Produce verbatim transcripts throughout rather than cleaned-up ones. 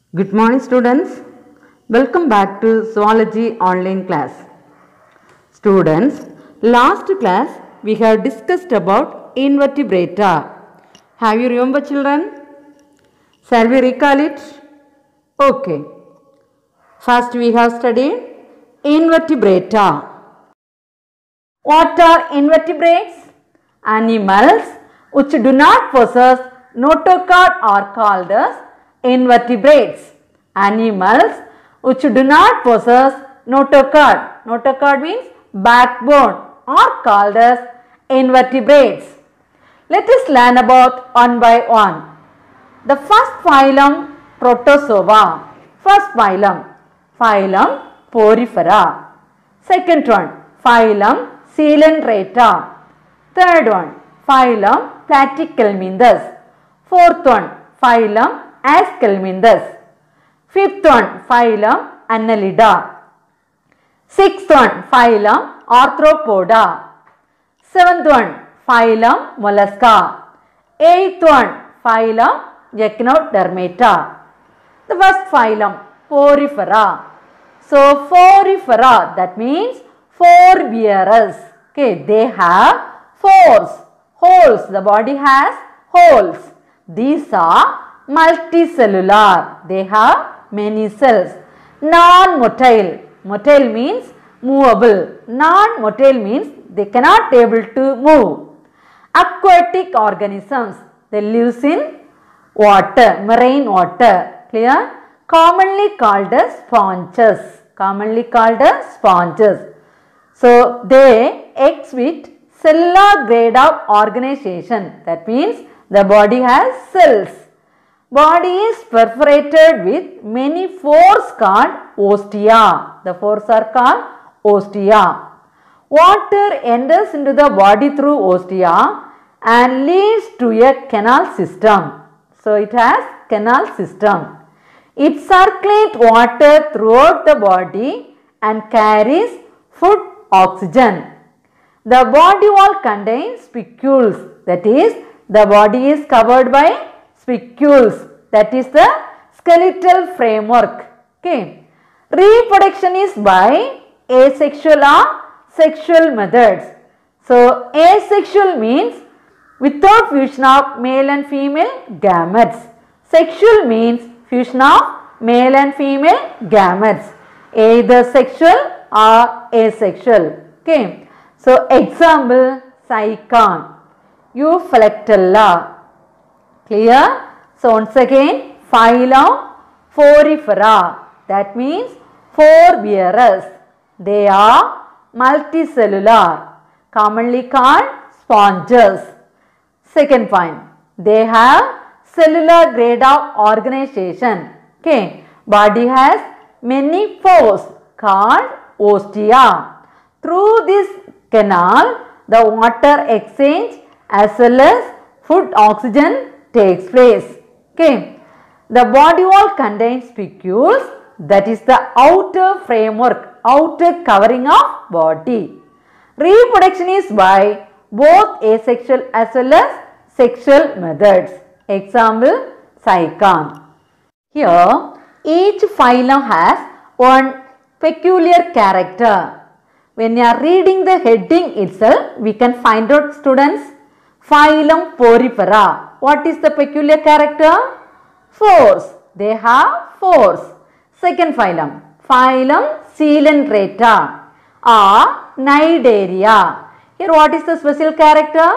Good morning students. Welcome back to Zoology online class. Students, last class we have discussed about invertebrata. Have you remember children? Shall we recall it? Okay. First we have studied invertebrata. What are invertebrates? Animals which do not possess notochord are called as invertebrates. Animals which do not possess notochord, notochord means backbone, are called as invertebrates. Let us learn about one by one. The first phylum, Protozoa. First phylum, phylum Porifera. Second one, phylum Coelenterata. Third one, phylum Platyhelminthes. Fourth one, phylum Aschelminthes. Fifth one, phylum Annelida. Sixth one, phylum Arthropoda. Seventh one, phylum Mollusca. Eighth one, phylum Echinodermata. The first phylum, Porifera. So, Porifera, that means four bearers. Okay, they have pores, holes. The body has holes. These are multicellular. They have many cells. Non-motile. Motile means movable. Non-motile means they cannot able to move. Aquatic organisms. They live in water, marine water. Clear? Commonly called as sponges. Commonly called as sponges. So, they exhibit cellular grade of organization. That means the body has cells. Body is perforated with many pores called ostia. The pores are called ostia. Water enters into the body through ostia and leads to a canal system. So, it has canal system. It circulates water throughout the body and carries food, oxygen. The body wall contains spicules. That is, the body is covered by spicules. That is the skeletal framework. Okay. Reproduction is by asexual or sexual methods. So, asexual means without fusion of male and female gametes. Sexual means fusion of male and female gametes, either sexual or asexual. Okay. So, example, Sycon, Euphylectella. Clear? So, once again, phylum Porifera. That means four bearers. They are multicellular, commonly called sponges. Second point, they have cellular grade of organization. Okay. Body has many pores called ostia. Through this canal, the water exchange as well as food oxygen takes place. Okay. The body wall contains spicules, that is the outer framework, outer covering of body. Reproduction is by both asexual as well as sexual methods. Example, Sycon. Here, each phylum has one peculiar character. When you are reading the heading itself, we can find out, students, phylum Porifera. What is the peculiar character? Pores. They have pores. Second phylum, phylum Coelenterata or Cnidaria. Here what is the special character?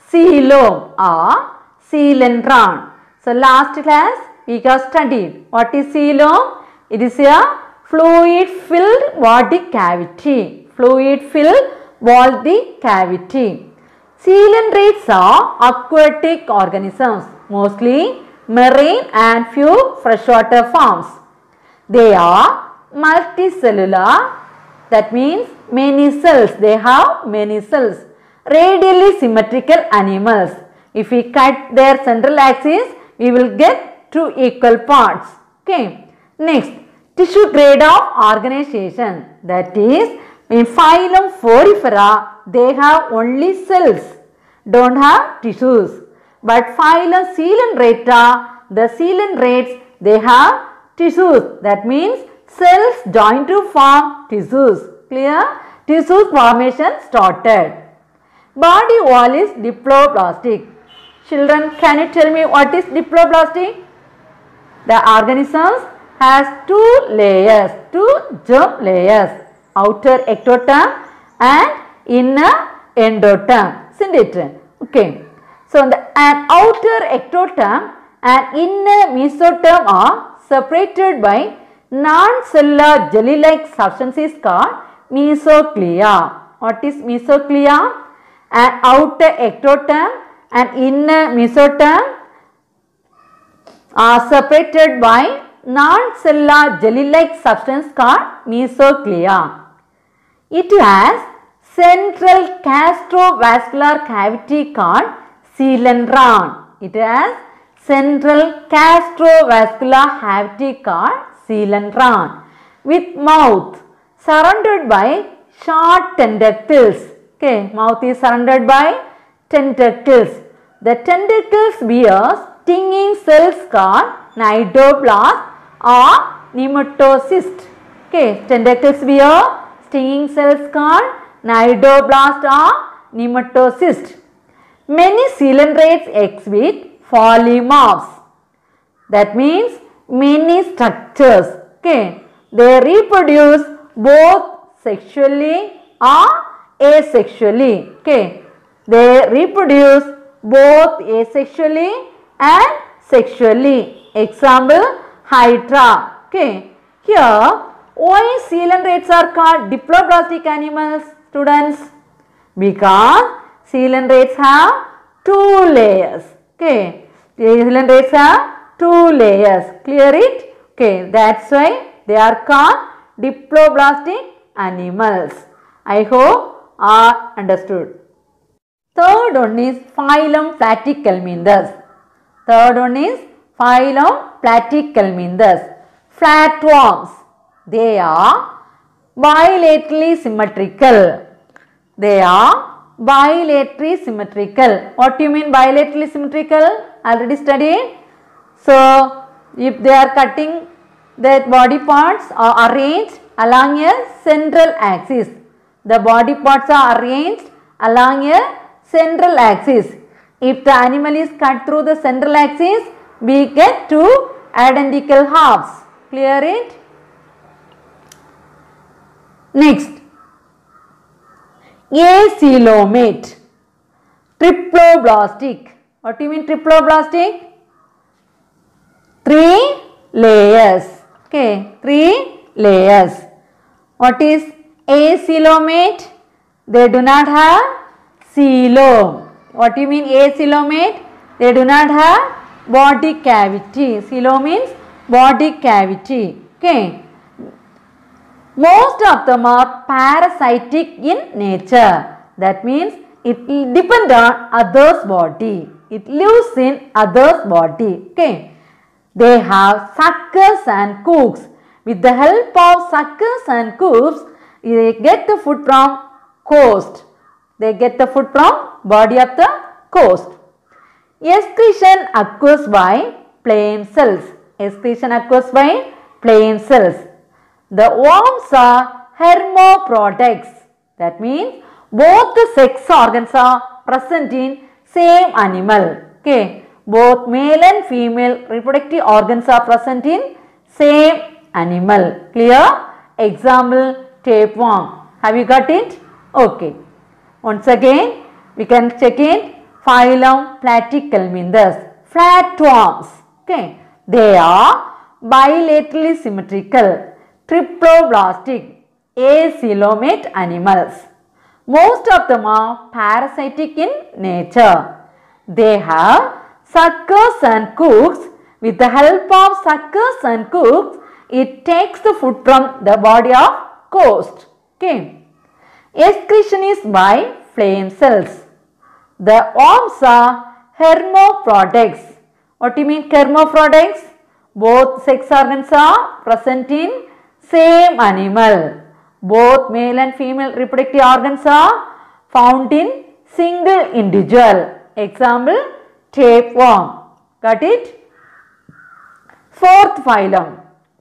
Coelom or coelentron. So, last class we have studied what is coelom. It is a fluid filled body cavity. Fluid filled body cavity. Coelentrates are aquatic organisms, mostly marine and few freshwater forms. They are multicellular, that means many cells. They have many cells. Radially symmetrical animals. If we cut their central axis, we will get two equal parts. Okay. Next, tissue grade of organization. That is, in phylum Porifera, they have only cells, don't have tissues. But phylum Coelenterata, the coelentrates, they have tissues. That means cells join to form tissues. Clear? Tissues formation started. Body wall is diploblastic. Children, can you tell me what is diploblastic? The organisms has two layers, two germ layers, outer ectoderm and inner endoderm, isn't it? Okay. So, the, an outer ectoderm and inner mesoderm are separated by non-cellular jelly-like substances called mesoglea. What is mesoglea? An outer ectoderm and inner mesoderm are separated by non-cellular jelly-like substance called mesoglea. It has central gastrovascular cavity called coelentron. It has central gastrovascular cavity called coelentron with mouth surrounded by short tentacles. Okay, mouth is surrounded by tentacles. The tentacles bear stinging cells called cnidoblast or nematocyst. Okay, tentacles bear stinging cells called cnidoblast or nematocyst. Many coelentrates exhibit polymorphs. That means many structures. Okay, they reproduce both sexually or asexually. Okay, they reproduce both asexually and sexually. Example, hydra. Okay, here why coelentrates are called diploblastic animals, students? Because coelentrates have two layers. Okay, coelentrates have two layers. Clear it? Okay, that's why they are called diploblastic animals. I hope are understood. Third one is phylum Platyhelminthes. Third one is phylum Platyhelminthes. Flatworms. They are bilaterally symmetrical. They are bilaterally symmetrical. What do you mean bilaterally symmetrical? Already studied. So, if they are cutting, their body parts are arranged along a central axis. The body parts are arranged along a central axis. If the animal is cut through the central axis, we get two identical halves. Clear it? Next, acoelomate, triploblastic. What do you mean triploblastic? Three layers. Okay, three layers. What is acoelomate? They do not have coelom. What do you mean acoelomate? They do not have body cavity. Coelom means body cavity. Okay. Most of them are parasitic in nature. That means it depends on others' body. It lives in others' body. Okay. They have suckers and cooks. With the help of suckers and cooks, they get the food from coast. They get the food from body of the coast. Excretion occurs by plain cells. Excretion occurs by plain cells. The worms are hermaphrodites. That means both the sex organs are present in same animal. Okay. Both male and female reproductive organs are present in same animal. Clear? Example, tapeworm. Have you got it? Okay. Once again, we can check it. Phylum Platyhelminthes. Flatworms. Okay. They are bilaterally symmetrical, triploblastic, acoelomate animals. Most of them are parasitic in nature. They have suckers and cooks. With the help of suckers and cooks, it takes the food from the body of coast. Okay. Excretion is by flame cells. The worms are hermaphrodites. What do you mean hermaphrodites? Both sex organs are present in same animal. Both male and female reproductive organs are found in single individual. Example, tapeworm. Got it? Fourth phylum,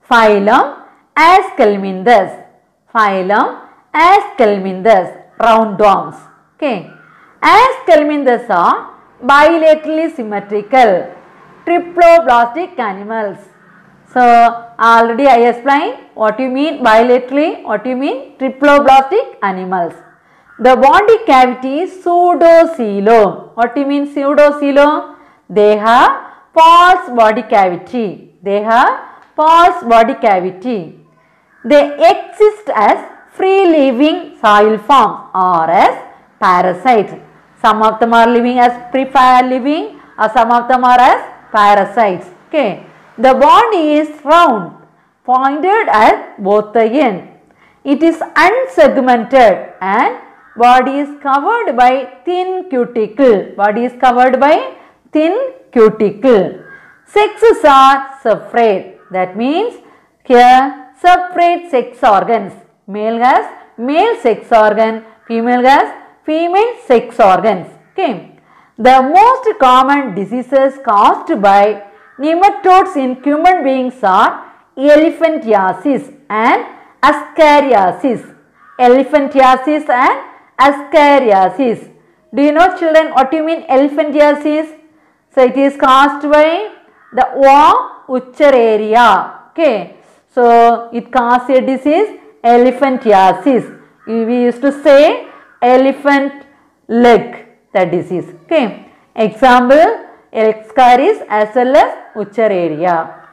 Phylum Aschelminthus. Phylum Aschelminthus, roundworms. Okay. Aschelminthus are bilaterally symmetrical triploblastic animals. So already I explained what you mean bilaterally, what you mean triploblastic animals. The body cavity is pseudocoelom. What do you mean pseudocoelom? They have false body cavity. They have false body cavity. They exist as free living soil forms or as parasites. Some of them are living as free living or some of them are as parasites. Okay. The body is round, pointed at both the ends. It is unsegmented and body is covered by thin cuticle. Body is covered by thin cuticle. Sexes are separate. That means here separate sex organs. Male has male sex organ, female has female sex organs. Okay. The most common diseases caused by nematodes in human beings are elephantiasis and ascariasis. Elephantiasis and ascariasis. Do you know children what you mean elephantiasis? So it is caused by the worm Wuchereria. Okay. So it causes a disease elephantiasis. We used to say elephant leg, that disease. Okay. Example Ascaris as well as Wuchereria.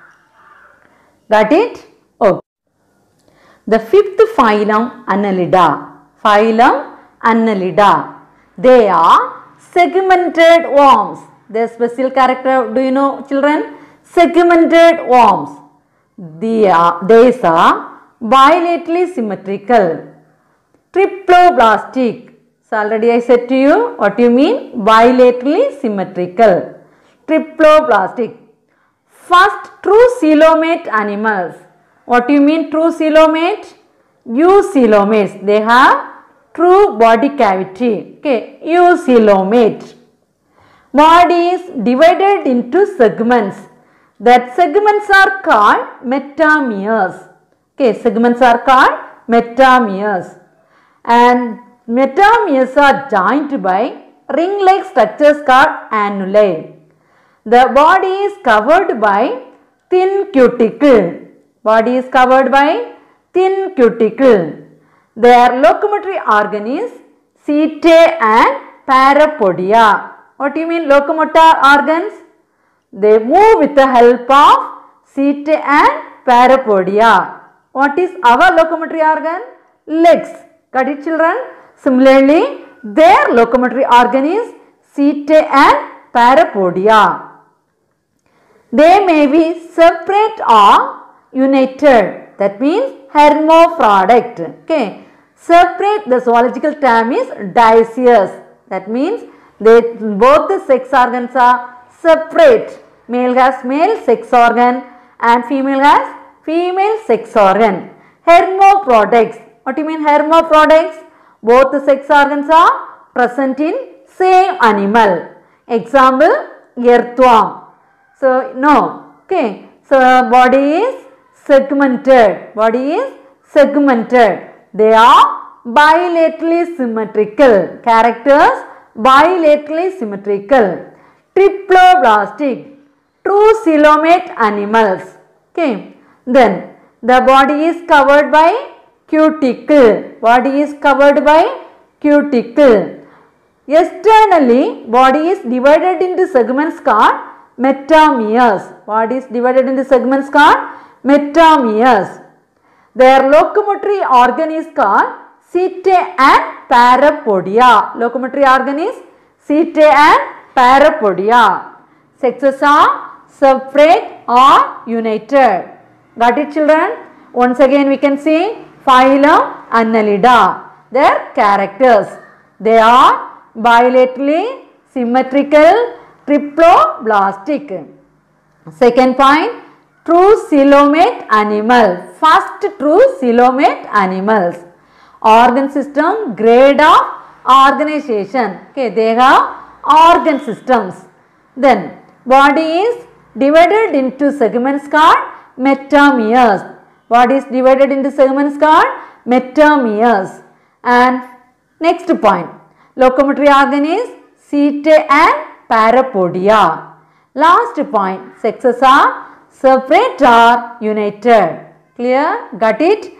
Got it? Okay. The fifth phylum Annelida. Phylum Annelida. They are segmented worms. Their special character, do you know children? Segmented worms. They are, these are bilaterally symmetrical, triploblastic. So already I said to you what you mean bilaterally symmetrical, triploblastic. First true coelomate animals. What do you mean true coelomate? Eucoelomates. They have true body cavity. Okay, eucoelomate. Body is divided into segments. That segments are called metameres. Okay, segments are called metameres. And metameres are joined by ring-like structures called annuli. The body is covered by thin cuticle. Body is covered by thin cuticle. Their locomotory organ is setae and parapodia. What do you mean locomotor organs? They move with the help of setae and parapodia. What is our locomotory organ? Legs. Got it children? Similarly, their locomotory organ is setae and parapodia. They may be separate or united. That means hermaphrodite. Okay. Separate, the zoological term is dioecious. That means they both the sex organs are separate. Male has male sex organ and female has female sex organ. Hermaphrodites. What do you mean hermaphrodites? Both the sex organs are present in same animal. Example earthworm. So no. Okay. So body is segmented. Body is segmented. They are bilaterally symmetrical. Characters bilaterally symmetrical. Triploblastic. True coelomate animals. Okay. Then the body is covered by cuticle. Body is covered by cuticle. Externally, body is divided into segments called metameres. Body is divided into segments called metameres. Their locomotory organ is called setae and parapodia. Locomotory organ is setae and parapodia. Sexes are separate or united. Got it children? Once again we can see phylum Annelida. Their characters. They are bilaterally symmetrical, triploblastic. Second point, true coelomate animal. First true coelomate animals. Organ system, grade of organization. Okay, they have organ systems. Then body is divided into segments called metameres. What is divided into segments called metameres. And next point, locomotory organ is setae and parapodia. Last point, sexes are separate or united. Clear? Got it?